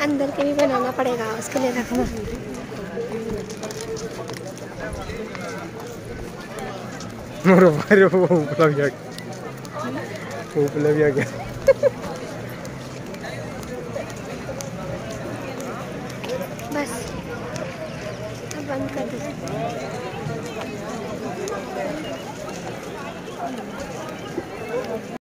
अंदर के भी बनाना पड़ेगा, उसके लिए रखना। वो उपला भी आ गया। बस अब बंद कर दो।